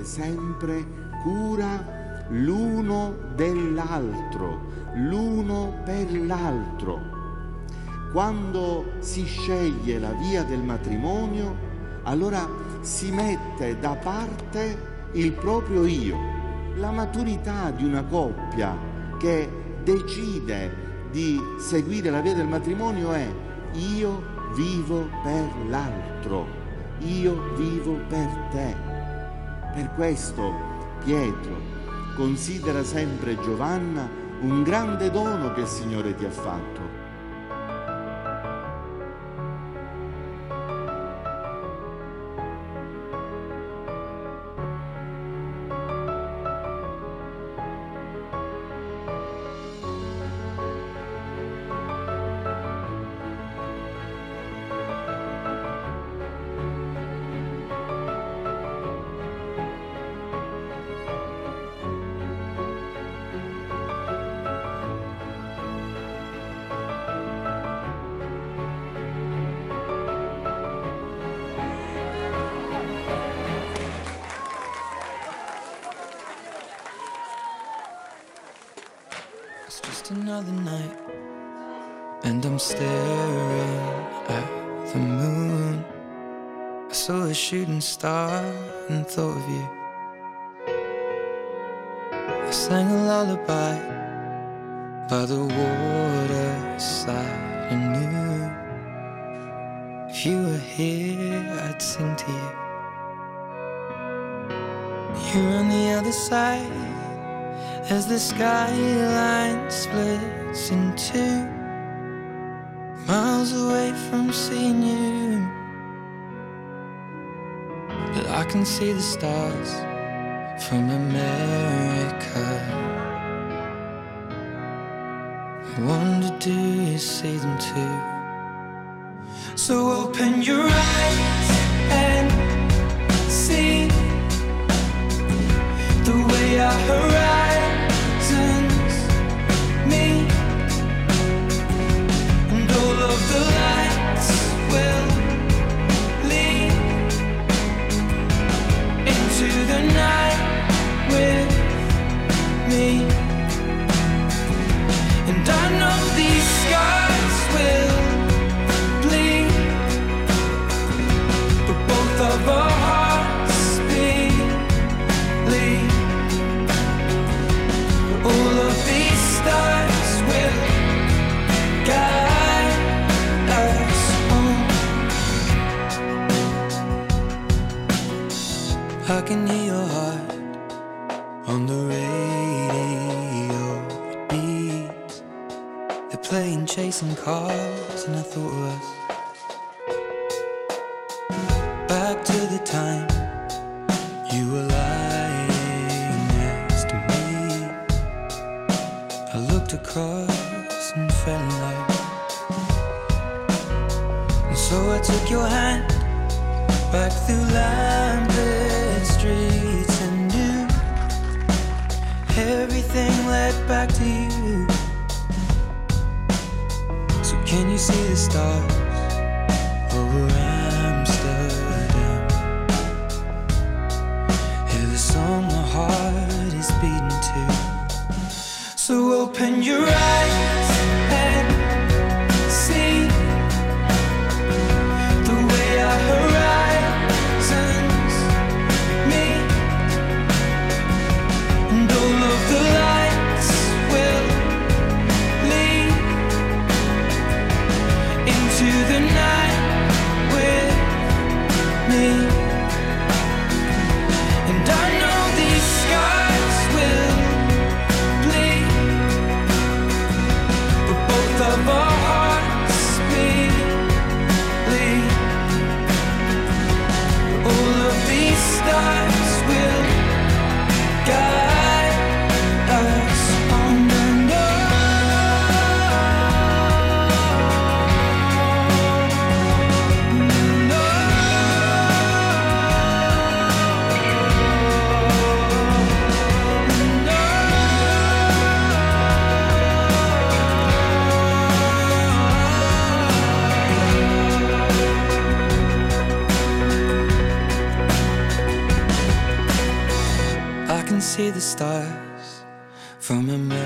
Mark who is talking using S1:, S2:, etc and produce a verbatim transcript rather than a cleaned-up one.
S1: sempre cura l'uno dell'altro, l'uno per l'altro. Quando si sceglie la via del matrimonio, allora si mette da parte il proprio io. La maturità di una coppia che decide di seguire la via del matrimonio è: io vivo per l'altro, io vivo per te. Per questo Pietro considera sempre Giovanna un grande dono che il Signore ti ha fatto.
S2: It's just another night, and I'm staring at the moon. I saw a shooting star and thought of you. I sang a lullaby by the waterside and knew if you were here, I'd sing to you. You're on the other side as the skyline splits in two, miles away from seeing you. But I can see the stars from America. I wonder, do you see them too? So open your eyes and see the way our horizons meet, and all of the lights will lead into the night with me. And I know these scars will bleed, but both of our hearts believe. All of these stars will guide us home. I can hear your heart on the radio. It beats. They're playing Chasing Cars, and I thought of us. Back to the time you were lying next to me. I looked across and fell in love. And so I took your hand back through lamplit streets and knew everything led back to you. So can you see the stars over Amsterdam? Hear the song my heart is beating to. So open your eyes and see the way our horizons meet, and all of the lights will lead into the night with me. And I know these scars will bleed, see the stars from America.